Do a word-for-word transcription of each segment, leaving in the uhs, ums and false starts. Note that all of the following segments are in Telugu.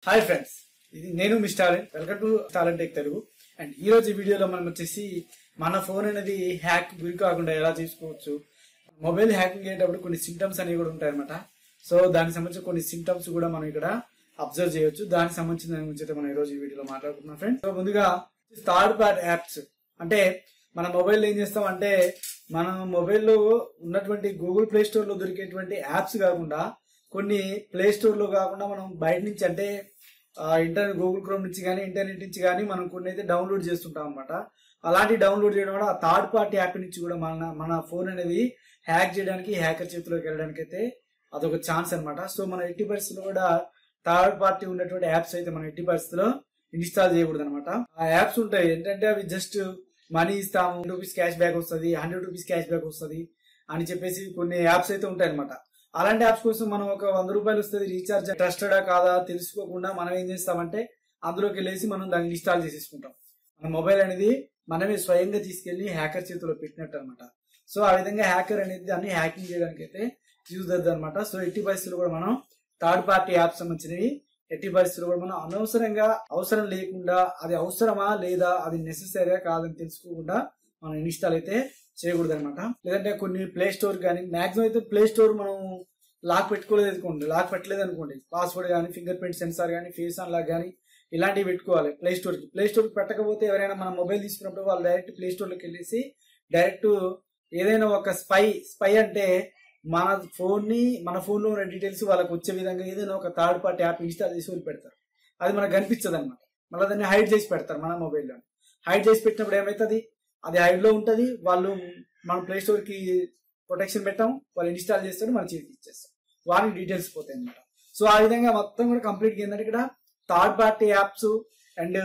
హాయ్ ఫ్రెండ్స్, ఇది నేను మీ Stalin. Welcome to Stalin tech Telugu. And ఈ రోజు ఈ వీడియోలో మనం వచ్చేసి మన ఫోన్ అనేది హ్యాక్ గురి కాకుండా ఎలా చేసుకోవచ్చు, మొబైల్ హ్యాకింగ్ అయ్యేటప్పుడు కొన్ని సింటమ్స్ అనేవి కూడా ఉంటాయి అనమాట. సో దానికి సంబంధించిన కొన్ని సింటమ్స్ కూడా మనం ఇక్కడ అబ్జర్వ్ చేయొచ్చు. దానికి సంబంధించిన దాని గురించి అయితే మనం ఈ రోజు ఈ వీడియోలో మాట్లాడుకుంటున్నాం ఫ్రెండ్స్. సో ముందుగా థర్డ్ పార్టీ యాప్స్ అంటే మన మొబైల్ ఏం చేస్తాం అంటే మన మొబైల్లో ఉన్నటువంటి గూగుల్ ప్లే స్టోర్ లో దొరికేటువంటి యాప్స్ కాకుండా కొన్ని ప్లే స్టోర్ లో కాకుండా మనం బయట నుంచి అంటే ఇంటర్నెట్ గూగుల్ క్రోమ్ నుంచి కానీ ఇంటర్నెట్ నుంచి కానీ మనం కొన్ని అయితే డౌన్లోడ్ చేస్తుంటాం అనమాట. అలాంటి డౌన్లోడ్ చేయడం కూడా థర్డ్ పార్టీ యాప్ నుంచి కూడా మన మన ఫోన్ అనేది హ్యాక్ చేయడానికి, హ్యాకర్ చేతిలోకి వెళ్ళడానికి అయితే అదొక ఛాన్స్ అనమాట. సో మన ఎట్టి పరిస్థితుల్లో కూడా థర్డ్ పార్టీ ఉన్నటువంటి యాప్స్ అయితే మనం ఎట్టి పరిస్థితుల్లో ఇన్స్టాల్ చేయకూడదు అనమాట. ఆ యాప్స్ ఉంటాయి ఏంటంటే అవి జస్ట్ మనీ ఇస్తాము, రూపీస్ క్యాష్ బ్యాక్ వస్తుంది, హండ్రెడ్ రూపీస్ క్యాష్ బ్యాక్ వస్తుంది అని చెప్పేసి కొన్ని యాప్స్ అయితే ఉంటాయి అనమాట. అలాంటి యాప్స్ కోసం మనం ఒక వంద రూపాయలు వస్తుంది రీఛార్జ్ ట్రస్టెడా కాదా తెలుసుకోకుండా మనం ఏం చేస్తామంటే అందులోకి వెళ్ళేసి మనం దాన్ని ఇన్స్టాల్ చేసేసుకుంటాం. మన మొబైల్ అనేది మనమే స్వయంగా తీసుకెళ్లి హ్యాకర్ చేతిలో పెట్టినట్టు అనమాట. సో ఆ విధంగా హ్యాకర్ అనేది దాన్ని హ్యాకింగ్ చేయడానికి అయితే యూజ్ అవుతుంది అనమాట. సో ఎట్టి పరిస్థితులు కూడా మనం థర్డ్ పార్టీ యాప్స్ సంబంధించినవి ఎట్టి పరిస్థితులు కూడా మనం అనవసరంగా అవసరం లేకుండా అది అవసరమా లేదా అది నెసెసరీగా కాదని తెలుసుకోకుండా మనం ఇన్స్టాల్ అయితే చేయకూడదు అనమాట. లేదంటే కొన్ని ప్లే స్టోర్ కానీ మాక్సిమం అయితే ప్లే స్టోర్ మనం లాక్ పెట్టుకోలేదు అనుకోండి, లాక్ పెట్టలేదు అనుకోండి, పాస్వర్డ్ కానీ ఫింగర్ ప్రింట్ సెన్సార్ కానీ ఫేస్ అన్లాక్ కానీ ఇలాంటివి పెట్టుకోవాలి ప్లే స్టోర్ కి. ప్లే స్టోర్ కి పెట్టకపోతే ఎవరైనా మన మొబైల్ తీసుకున్నప్పుడు వాళ్ళు డైరెక్ట్ ప్లే స్టోర్ లోకి వెళ్ళేసి డైరెక్ట్ ఏదైనా ఒక స్పై స్పై అంటే మన ఫోన్ ని మన ఫోన్ లో ఉన్న డీటెయిల్స్ వాళ్ళకి వచ్చే విధంగా ఏదైనా ఒక థర్డ్ పార్టీ యాప్ ఇన్స్టాల్ చేసి వాళ్ళు పెడతారు. అది మనకు కనిపించదు అనమాట. మళ్ళీ దాన్ని హైడ్ చేసి పెడతారు మన మొబైల్లో. హైడ్ చేసి పెట్టినప్పుడు ఏమవుతుంది, అది హైడ్ లో ఉంటుంది. వాళ్ళు మన ప్లే స్టోర్ కి ప్రొటెక్షన్ పెట్టాం, వాళ్ళు ఇన్స్టాల్ చేస్తారు, మన చేతికి ఇచ్చేస్తాం, వారికి డీటెయిల్స్ పోతాయి అనమాట. సో ఆ విధంగా మొత్తం కూడా కంప్లీట్ ఏంటంటే ఇక్కడ థర్డ్ పార్టీ యాప్స్ అండ్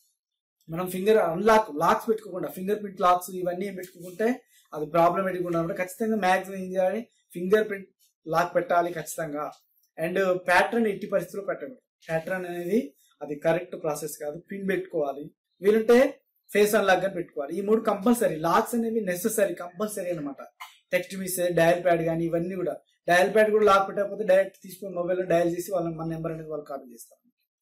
మనం ఫింగర్ అన్లాక్ లాక్స్ పెట్టుకోకుండా ఫింగర్ ప్రింట్ లాక్స్ ఇవన్నీ ఏం పెట్టుకుంటే అది ప్రాబ్లమేటిక్ ఉండదు. ఖచ్చితంగా మ్యాక్సిమం ఏం చేయాలి, ఫింగర్ ప్రింట్ లాక్ పెట్టాలి ఖచ్చితంగా. అండ్ ప్యాటర్న్ ఎట్టి పరిస్థితుల్లో పెట్టకూడదు. ప్యాటర్న్ అనేది అది కరెక్ట్ ప్రాసెస్ కాదు. పిన్ పెట్టుకోవాలి, వీలుంటే ఫేస్ అన్లాక్ గా పెట్టుకోవాలి. ఈ మూడు కంపల్సరీ. లాక్స్ అనేవి నెసెసరీ కంపల్సరీ అనమాట. టెక్స్ట్ మెసేజ్, డయల్ ప్యాడ్ కానీ ఇవన్నీ కూడా. డయల్ ప్యాడ్ కూడా లాక్ పెట్టకపోతే డైరెక్ట్ తీసుకొని మొబైల్లో డయల్ చేసి వాళ్ళ మన నెంబర్ అనేది వాళ్ళు కాపీ చేస్తారు.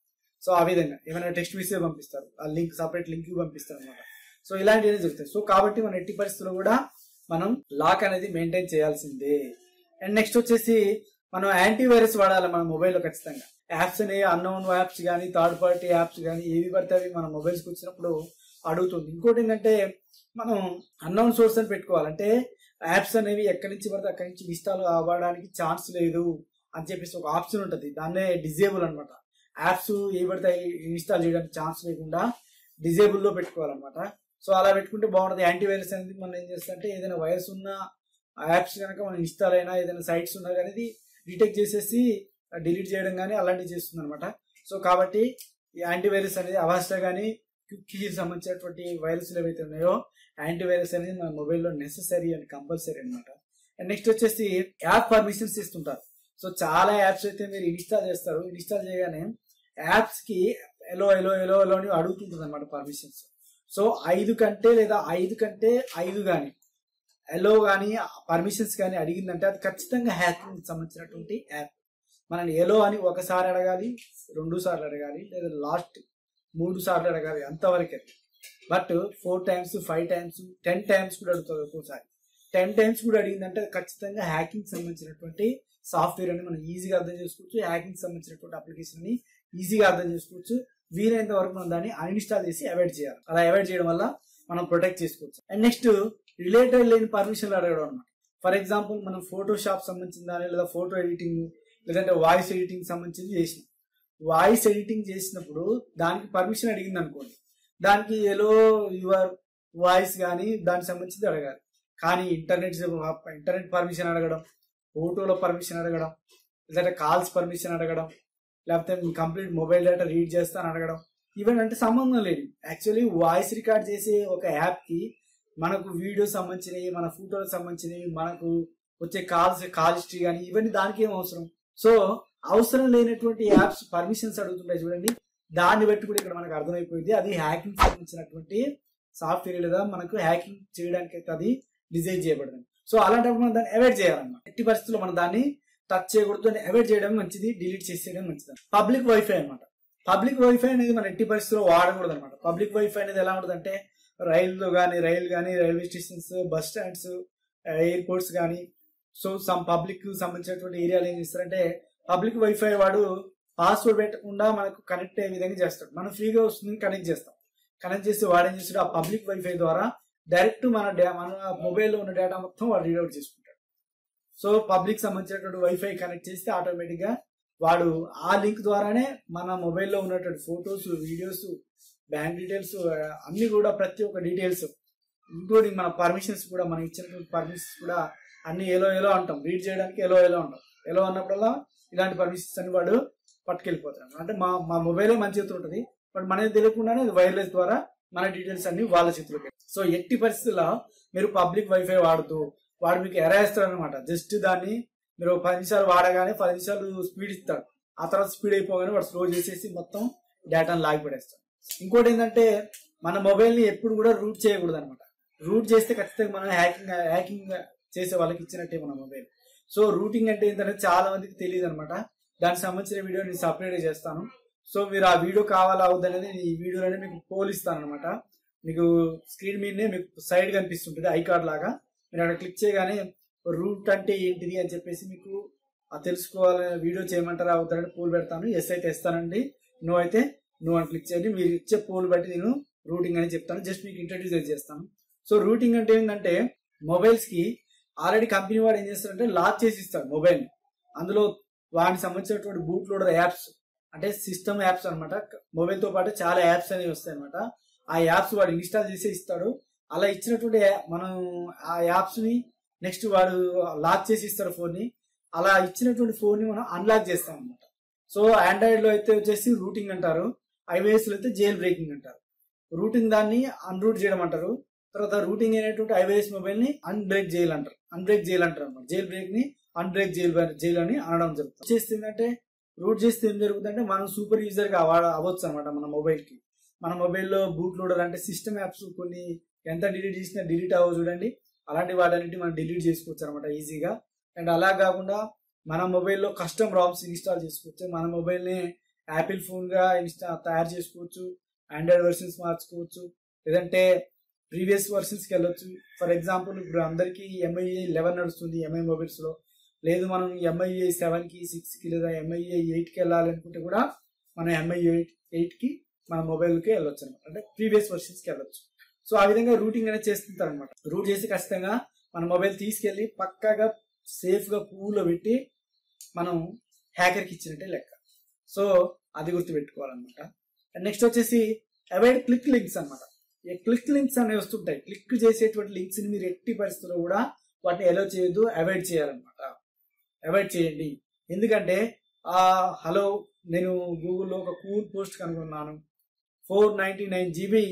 సో ఆ విధంగా ఏమైనా టెక్స్ట్ మెసేజ్ పంపిస్తారు, ఆ లింక్ సపరేట్ లింక్ పంపిస్తారు అనమాట. సో ఇలాంటివి జరుగుతాయి. సో కాబట్టి మన ఎట్టి పరిస్థితుల్లో కూడా మనం లాక్ అనేది మెయింటైన్ చేయాల్సిందే. అండ్ నెక్స్ట్ వచ్చేసి మనం యాంటీవైరస్ వాడాలి మన మొబైల్లో ఖచ్చితంగా. యాప్స్ అనేవి అన్నోన్ యాప్స్ కానీ థర్డ్ పార్టీ యాప్స్ కానీ ఏవి పడితే అవి మన మొబైల్స్కి వచ్చినప్పుడు అడుగుతుంది. ఇంకోటి ఏంటంటే మనం అన్నోన్ సోర్స్ అని పెట్టుకోవాలంటే యాప్స్ అనేవి ఎక్కడి నుంచి పడితే అక్కడి నుంచి ఇన్స్టాల్ అవ్వడానికి ఛాన్స్ లేదు అని చెప్పేసి ఒక ఆప్షన్ ఉంటుంది. దాన్నే డిజేబుల్ అనమాట. యాప్స్ ఏ పడితే ఇన్స్టాల్ చేయడానికి ఛాన్స్ లేకుండా డిజేబుల్ లో పెట్టుకోవాలన్నమాట. సో అలా పెట్టుకుంటే బాగుంటుంది. యాంటీవైరస్ అనేది మనం ఏం చేస్తుంటే ఏదైనా వైరస్ ఉన్న యాప్స్ కనుక మనం ఇన్స్టాల్ అయినా ఏదైనా సైట్స్ ఉన్నా కానీ డిటెక్ట్ చేసేసి డిలీట్ చేయడం కానీ అలాంటివి చేస్తుంది అనమాట. సో కాబట్టి ఈ యాంటీవైరస్ అనేది అవస్థ కానీ క్విక్కి సంబంధించినటువంటి వైరస్లు ఏవైతే ఉన్నాయో యాంటీవైరస్ అనేది మన మొబైల్లో నెసెసరీ అండ్ కంపల్సరీ అనమాట. అండ్ నెక్స్ట్ వచ్చేసి యాప్ పర్మిషన్స్ ఇస్తుంటారు. సో చాలా యాప్స్ అయితే మీరు ఇన్స్టాల్ చేస్తారు. ఇన్స్టాల్ చేయగానే యాప్స్ కి ఎలో ఎలో ఎలో ఎలో అని అడుగుతుంటుంది అనమాట పర్మిషన్స్. సో ఐదు కంటే లేదా ఐదు కంటే ఐదు కానీ ఎలో కానీ పర్మిషన్స్ కానీ అడిగిందంటే అది ఖచ్చితంగా హ్యాకింగ్ సంబంధించినటువంటి యాప్. మనల్ని ఎలో అని ఒకసారి అడగాలి, రెండు సార్లు అడగాలి, లేదా లాస్ట్ మూడు సార్లు అడగాలి, అంతవరకే. But four times five times ten times కూడా అడుగుతుంది. ఒక్కోసారి టెన్ టైమ్స్ కూడా అడిగిందంటే ఖచ్చితంగా హ్యాకింగ్ సంబంధించినటువంటి సాఫ్ట్వేర్ అని మనం ఈజీగా అర్థం చేసుకోవచ్చు. హ్యాకింగ్ సంబంధించినటువంటి అప్లికేషన్ ని ఈజీగా అర్థం చేసుకోవచ్చు. వీలైనంత వరకు మనం దాన్ని అన్ఇన్స్టాల్ చేసి అవాయిడ్ చేయాలి. అలా అవాయిడ్ చేయడం వల్ల మనం ప్రొటెక్ట్ చేసుకోవచ్చు. అండ్ నెక్స్ట్ రిలేటెడ్ లేని పర్మిషన్లు అడగడం అనమాట. ఫర్ ఎగ్జాంపుల్ మనం ఫోటోషాప్ సంబంధించిన దాని లేదా ఫోటో ఎడిటింగ్ లేదంటే వాయిస్ ఎడిటింగ్ సంబంధించింది చేసినాం. వాయిస్ ఎడిటింగ్ చేసినప్పుడు దానికి పర్మిషన్ అడిగింది అనుకోండి, దానికి ఎలో యువర్ వాయిస్ కానీ దానికి సంబంధించి అడగాలి. కానీ ఇంటర్నెట్ ఇంటర్నెట్ పర్మిషన్ అడగడం, ఫోటోలో పర్మిషన్ అడగడం, లేదంటే కాల్స్ పర్మిషన్ అడగడం, లేకపోతే కంప్లీట్ మొబైల్ డేటా రీడ్ చేస్తాను అడగడం, ఈవెన్ అంటే సంబంధం లేదు. యాక్చువల్లీ వాయిస్ రికార్డ్ చేసే ఒక యాప్ కి మనకు వీడియో సంబంధించినవి, మన ఫోటోలకు సంబంధించినవి, మనకు వచ్చే కాల్స్ కాల్ హిస్టరీ కానీ ఇవన్నీ దానికి ఏం అవసరం. సో అవసరం లేనటువంటి యాప్స్ పర్మిషన్స్ అడుగుతుంటాయి చూడండి. దాన్ని బట్టి కూడా ఇక్కడ మనకు అర్థమైపోయింది అది హ్యాకింగ్ సంబంధించినటువంటి సాఫ్ట్వేర్ లేదా మనకు హ్యాకింగ్ చేయడానికి అయితే అది డిజైన్ చేయబడింది. సో అలాంటప్పుడు మనం దాన్ని అవాయిడ్ చేయాలన్నమాట. ఎట్టి పరిస్థితుల్లో మనం దాన్ని టచ్ చేయకూడదు, దాన్ని అవాయిడ్ చేయడం మంచిది, డిలీట్ చేసేయడం మంచిది. పబ్లిక్ వైఫై అనమాట. పబ్లిక్ వైఫై అనేది మన ఎట్టి పరిస్థితుల్లో వాడకూడదు అనమాట. పబ్లిక్ వైఫై అనేది ఎలా ఉంటుంది అంటే రైల్లో కానీ రైలు కానీ railway stations, bus stands, airports కానీ సో సమ్ పబ్లిక్ సంబంధించినటువంటి ఏరియాలు ఏం చేస్తారంటే పబ్లిక్ వైఫై వాడు పాస్వర్డ్ పెట్టకుండా మనకు కనెక్ట్ అయ్యే విధంగా చేస్తాడు. మనం ఫ్రీగా వస్తుంది కనెక్ట్ చేస్తాం. కనెక్ట్ చేసి వాడేం చేస్తాడు, ఆ పబ్లిక్ వైఫై ద్వారా డైరెక్ట్ మన మన మొబైల్లో ఉన్న డేటా మొత్తం వాడు రీడౌట్ చేసుకుంటాడు. సో పబ్లిక్ సంబంధించినటువంటి వైఫై కనెక్ట్ చేస్తే ఆటోమేటిక్ గా వాడు ఆ లింక్ ద్వారానే మన మొబైల్లో ఉన్నటువంటి ఫొటోస్, వీడియోస్, బ్యాంక్ డీటెయిల్స్ అన్ని కూడా ప్రతి ఒక్క డీటెయిల్స్ ఇంక్లూడింగ్ మన పర్మిషన్స్ కూడా మనం ఇచ్చినటువంటి పర్మిషన్స్ కూడా అన్ని ఎలో ఎలో అంటాం. రీడ్ చేయడానికి ఎలో ఎలో అంటాం. ఎలో అన్నప్పుడల్లా ఇలాంటి పర్మిషన్స్ అని వాడు పట్టుకెళ్ళిపోతాడు. అంటే మా మా మొబైలే మన చేతిలో ఉంటుంది, బట్ మనకి తెలియకుండానే వైర్లెస్ ద్వారా మన డీటెయిల్స్ అన్ని వాళ్ళ చేతిలోకి. సో ఎట్టి పరిస్థితుల్లో మీరు పబ్లిక్ వైఫై వాడుతూ వాడు మీకు ఎరాయిస్తాడు అనమాట. జస్ట్ దాన్ని మీరు పది నిమిషాలు వాడగానే పది నిమిషాలు స్పీడ్ ఇస్తాడు. ఆ తర్వాత స్పీడ్ అయిపోగానే వాడు స్లో చేసేసి మొత్తం డేటాను లాగి పడేస్తాడు. ఇంకోటి ఏంటంటే మన మొబైల్ ని ఎప్పుడు కూడా రూట్ చేయకూడదు అనమాట. రూట్ చేస్తే ఖచ్చితంగా మనం హ్యాకింగ్ హ్యాకింగ్ చేసే వాళ్ళకి ఇచ్చినట్టే మన మొబైల్. సో రూటింగ్ అంటే ఏంటంటే చాలా మందికి తెలియదు అనమాట. దానికి సంబంధించిన వీడియో నేను సపరేట్ చేస్తాను. సో మీరు ఆ వీడియో కావాలా అవుద్ది అనేది ఈ వీడియోలోనే మీకు పోల్ ఇస్తాను అనమాట. మీకు స్క్రీన్ మీదనే మీకు సైడ్ కనిపిస్తుంటుంది ఐకార్డ్ లాగా. మీరు అక్కడ క్లిక్ చేయగానే రూట్ అంటే ఏంటిది అని చెప్పేసి మీకు తెలుసుకోవాలని వీడియో చేయమంటారా అవుతారని పోల్ పెడతాను. ఎస్ అయితే ఇస్తానండి, నో అయితే నో అని క్లిక్ చేయండి. మీరు ఇచ్చే పోల్ బట్టి నేను రూటింగ్ అని చెప్తాను. జస్ట్ మీకు ఇంట్రడ్యూస్ చేస్తాను. సో రూటింగ్ అంటే ఏంటంటే మొబైల్స్ కి ఆల్రెడీ కంపెనీ వాడు ఏం చేస్తాడంటే లాక్ చేసి ఇస్తాడు మొబైల్. అందులో వాటికి సంబంధించినటువంటి బూట్ లోడర్ యాప్స్ అంటే సిస్టమ్ యాప్స్ అనమాట. మొబైల్ తో పాటు చాలా యాప్స్ అనేవి వస్తాయి అనమాట. ఆ యాప్స్ వాడు ఇన్స్టాల్ చేసి ఇస్తాడు. అలా ఇచ్చినటువంటి మనం ఆ యాప్స్ ని నెక్స్ట్ వాడు లాక్ చేసి ఇస్తాడు ఫోన్ ని. అలా ఇచ్చినటువంటి ఫోన్ ని మనం అన్లాక్ చేస్తాం అనమాట. సో ఆండ్రాయిడ్ లో అయితే వచ్చేసి రూటింగ్ అంటారు, ఐఓఎస్ లో అయితే జైల్ బ్రేకింగ్ అంటారు. రూటింగ్ దాన్ని అన్రూట్ చేయడం అంటారు. తర్వాత రూటింగ్ అయినటువంటి ఐఓఎస్ మొబైల్ ని అన్బ్రేక్ జైల్ అంటారు. అన్బ్రేక్ జైల్ అంటారు అనమాట. జైల్ బ్రేక్ ని అన్బ్రేక్ జైల్ జైల్ అని అనడం జరుగుతుంది. చేస్తుందంటే రూట్ చేస్తే ఏం జరుగుతుందంటే మనం సూపర్ యూజర్ గా అవ్వచ్చు అనమాట. మన మొబైల్ కి మన మొబైల్లో బూట్ లోడర్ అంటే సిస్టమ్ యాప్స్ కొన్ని ఎంత డిలీట్ చేసినా డిలీట్ అవ్వవు చూడండి. అలాంటి వాటన్నిటి మనం డిలీట్ చేసుకోవచ్చు అనమాట ఈజీగా. అండ్ అలా కాకుండా మన మొబైల్లో కస్టమ్ రామ్స్ ఇన్స్టాల్ చేసుకోవచ్చు. మన మొబైల్ ని యాపిల్ ఫోన్ గా ఇన్స్టా తయారు చేసుకోవచ్చు. ఆండ్రాయిడ్ వర్షన్స్ మార్చుకోవచ్చు. లేదంటే ప్రీవియస్ వర్షన్స్ కి వెళ్ళొచ్చు. ఫర్ ఎగ్జాంపుల్ ఇప్పుడు అందరికి ఎంఐఏ లెవెన్ నడుస్తుంది ఎంఐ మొబైల్స్ లో. లేదు మనం ఎంఐఏ సెవెన్ కి సిక్స్ కి లేదా ఎంఐఏ ఎయిట్ కి వెళ్ళాలి అనుకుంటే కూడా మనం ఎంఐ ఎయిట్ ఎయిట్ కి మన మొబైల్ కి వెళ్ళొచ్చు అనమాట. అంటే ప్రీవియస్ వర్షన్స్ కి వెళ్ళొచ్చు. సో ఆ విధంగా రూటింగ్ అనేది చేస్తుంటారు అనమాట. రూట్ చేసి ఖచ్చితంగా మన మొబైల్ తీసుకెళ్లి పక్కాగా సేఫ్ గా పూల్లో పెట్టి మనం హ్యాకర్ కి ఇచ్చినట్టే లెక్క. సో అది గుర్తు పెట్టుకోవాలన్నమాట. నెక్స్ట్ వచ్చేసి అవాయిడ్ క్లిక్ లింక్స్ అనమాట. ఈ క్లిక్ లింక్స్ అనేవి వస్తుంటాయి. క్లిక్ చేసేటువంటి లింక్స్ ని మీరు ఎట్టి పరిస్థితుల్లో కూడా వాటిని అలో చేయొద్దు, అవాయిడ్ చేయాలన్నమాట. అవాయిడ్ చేయండి. ఎందుకంటే ఆ హలో నేను గూగుల్లో ఒక కూల్ పోస్ట్ కనుగొన్నాను, four ninety nine GB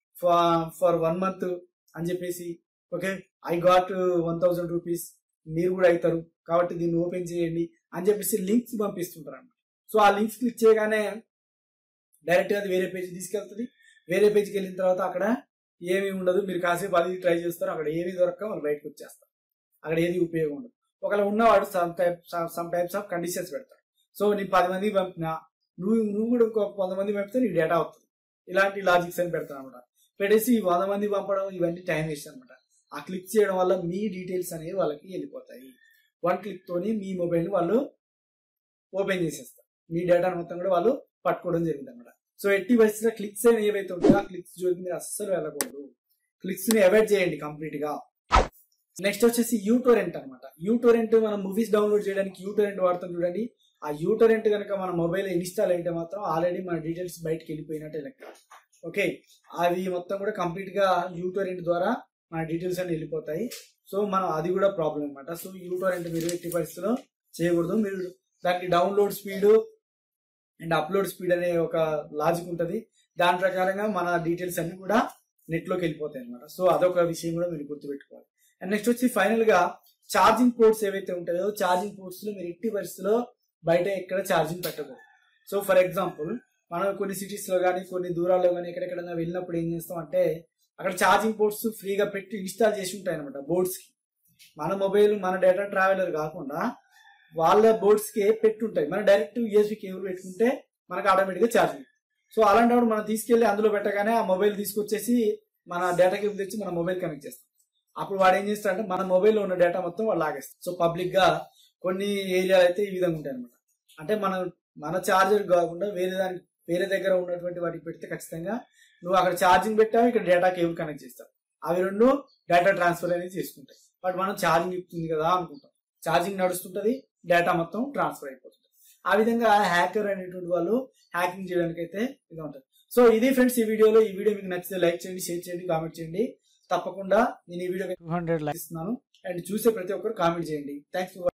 for one month అని చెప్పేసి, okay I got one thousand rupees, మీరు కూడా అవుతారు కాబట్టి దీన్ని ఓపెన్ చేయండి అని చెప్పేసి లింక్స్ పంపిస్తుంటారు అన్నమాట. సో ఆ లింక్స్ క్లిక్ చేయగానే డైరెక్ట్ గా అది వేరే పేజ్ తీసుకెళ్తుంది. వేరే పేజ్కి వెళ్ళిన తర్వాత అక్కడ ఏమీ ఉండదు. మీరు కాసేపు అది ట్రై చేస్తారు, అక్కడ ఏమీ దొరక్క వాళ్ళు బయటకు వచ్చేస్తారు. అక్కడ ఏది ఉపయోగం ఉండదు. ఒకవేళ ఉన్నవాడు some type some types of conditions పెడతాడు. సో నీ పది మందికి పంపినా నువ్వు నువ్వు కూడా ఇంకో వంద మంది పంపితే నీ డేటా అవుతుంది. ఇలాంటి లాజిక్స్ అని పెడతాను అనమాట. పెట్టేసి వంద మంది పంపడం ఇవన్నీ టైం వేస్ట్ అనమాట. ఆ క్లిక్ చేయడం వల్ల మీ డీటెయిల్స్ అనేవి వాళ్ళకి వెళ్ళిపోతాయి. వన్ క్లిక్ తోని మీ మొబైల్ వాళ్ళు ఓపెన్ చేసేస్తారు. మీ డేటాను మొత్తం కూడా వాళ్ళు పట్టుకోవడం జరిగింది అనమాట. సో ఎట్టి పరిస్థితుల్లో క్లిక్స్ అని ఏవైతే ఉంటాయో ఆ క్లిక్స్ జోలికి మీరు అస్సలు వెళ్ళకూడదు. క్లిక్స్ ని అవాయిడ్ చేయండి కంప్లీట్ గా. నెక్స్ట్ వచ్చేసి యూటోరెంట్ అనమాట. యూటోరెంట్ మనం మూవీస్ డౌన్లోడ్ చేయడానికి యూటోరెంట్ వాడతాం చూడండి. ఆ యూటోరెంట్ కనుక మన మొబైల్ ఇన్స్టాల్ అయితే మాత్రం ఆల్రెడీ మన డీటెయిల్స్ బయటకు వెళ్ళిపోయినట్టే లెక్క. ఓకే అవి మొత్తం కూడా కంప్లీట్ గా యూటోరెంట్ ద్వారా మన డీటెయిల్స్ అన్ని వెళ్ళిపోతాయి. సో మనం అది కూడా ప్రాబ్లం అనమాట. సో యూటోరెంట్ మీరు ఎట్టి పరిస్థితుల్లో చేయకూడదు. మీరు దానికి download speed and upload speed అనే ఒక లాజిక్ ఉంటుంది. దాని ప్రకారంగా మన డీటెయిల్స్ అన్ని కూడా నెట్ లోకి వెళ్ళిపోతాయి అనమాట. సో అదొక విషయం కూడా మీరు గుర్తుపెట్టుకోవాలి. అండ్ నెక్స్ట్ వచ్చి ఫైనల్ గా ఛార్జింగ్ పోర్ట్స్ ఏవైతే ఉంటాయో ఛార్జింగ్ పోర్ట్స్ లో మీరు ఎట్టి పరిస్థితుల్లో బయట ఎక్కడ ఛార్జింగ్ పెట్టకూడదు. సో ఫర్ ఎగ్జాంపుల్ మనం కొన్ని సిటీస్ లో కానీ కొన్ని దూరాల్లో కానీ ఎక్కడెక్కడైనా వెళ్ళినప్పుడు ఏం చేస్తాం అంటే అక్కడ ఛార్జింగ్ పోర్ట్స్ ఫ్రీగా పెట్టి ఇన్స్టాల్ చేసి ఉంటాయి అనమాట బోర్డ్స్ కి. మన మొబైల్ మన డేటా ట్రావెలర్ కాకుండా వాళ్ళ బోర్డ్స్ కి పెట్టుంటాయి. మనం డైరెక్ట్ యూఎస్బీ కేబుల్ పెట్టుకుంటే మనకు ఆటోమేటిక్ గా ఛార్జింగ్. సో అలాంటప్పుడు మనం తీసుకెళ్లి అందులో పెట్టగానే ఆ మొబైల్ తీసుకొచ్చేసి మన డేటా కేబుల్ తెచ్చి మన మొబైల్ కనెక్ట్ చేస్తాం. అప్పుడు వాడు ఏం చేస్తాడంటే మన మొబైల్లో ఉన్న డేటా మొత్తం వాడు లాగేస్తాం. సో పబ్లిక్ గా కొన్ని ఏరియాలు అయితే ఈ విధంగా ఉంటాయి అనమాట. అంటే మనం మన చార్జర్ కాకుండా వేరే దానికి వేరే దగ్గర ఉన్నటువంటి వాటికి పెడితే ఖచ్చితంగా నువ్వు అక్కడ ఛార్జింగ్ పెట్టావు, ఇక్కడ డేటా కేబుల్ కనెక్ట్ చేస్తావు. అవి రెండు డేటా ట్రాన్స్ఫర్ అనేది చేసుకుంటాయి. బట్ మనం ఛార్జింగ్ ఇస్తుంది కదా అనుకుంటాం, ఛార్జింగ్ నడుస్తుంటది, డేటా మొత్తం ట్రాన్స్ఫర్ అయిపోతుంది. ఆ విధంగా హ్యాకర్ అనేటువంటి వాళ్ళు హ్యాకింగ్ చేయడానికి అయితే ఇది ఉంటుంది. సో ఇది ఫ్రెండ్స్ ఈ వీడియోలో. ఈ వీడియో మీకు నచ్చితే లైక్ చేయండి, షేర్ చేయండి, కామెంట్ చేయండి. తప్పకుండా నేను ఈ వీడియో టూ హండ్రెడ్ లైక్ ఇస్తున్నాను. అండ్ చూసే ప్రతి ఒక్కరు కామెంట్ చేయండి. Thanks for